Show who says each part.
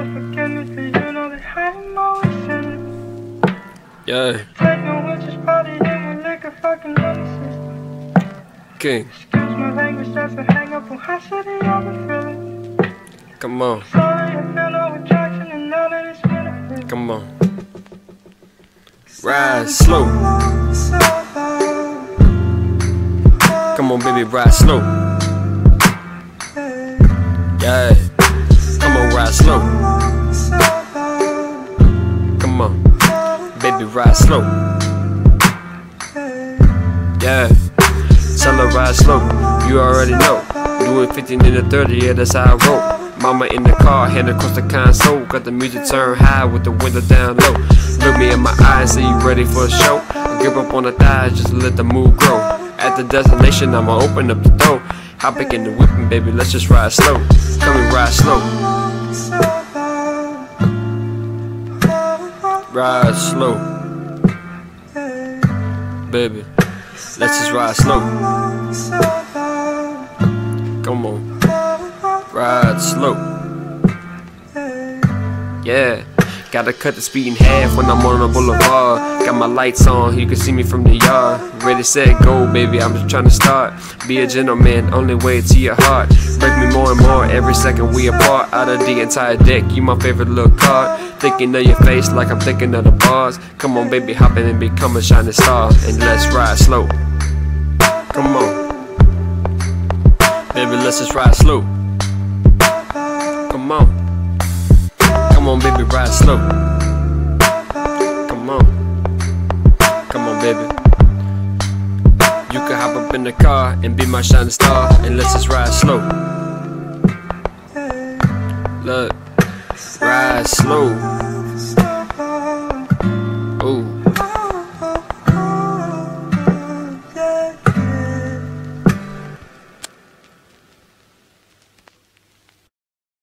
Speaker 1: forgiveness, but you know that I ain't always sinning.
Speaker 2: Yeah.
Speaker 1: Take no witches party in my liquor fucking nemesis.
Speaker 2: King.
Speaker 1: Excuse my language, that's a hang up on how shitty I've been feeling.
Speaker 2: Come on.
Speaker 1: Sorry, I feel no attraction and now that it's been.
Speaker 2: Come on. Ride slow. Come on, baby, ride slow. Yeah. Come on, ride slow. Come on, baby, ride slow. Yeah. Tell her ride slow. You already know. Do it 15 in the 30, yeah, that's how I roll. Mama in the car, hand across the console. Got the music turned high with the window down low. Look me in my eyes, say you ready for a show. Grip up on the thighs, just let the mood grow. At the destination, I'ma open up the door. Hop back in the whipping, baby, let's just ride slow. Come and ride slow. Ride slow. Baby, let's just ride slow. Come on. Ride slow. Yeah. Gotta cut the speed in half when I'm on the boulevard. Got my lights on, you can see me from the yard. Ready, set, go, baby, I'm just trying to start. Be a gentleman, only way to your heart. Break me more and more every second we apart. Out of the entire deck, you my favorite little card. Thinking of your face like I'm thinking of the bars. Come on, baby, hop in and become a shining star. And let's ride slow. Come on. Baby, let's just ride slow. Come on. Come on, baby, ride slow. Come on. Come on, baby. You can hop up in the car and be my shining star. And let's just ride slow. Look, ride slow.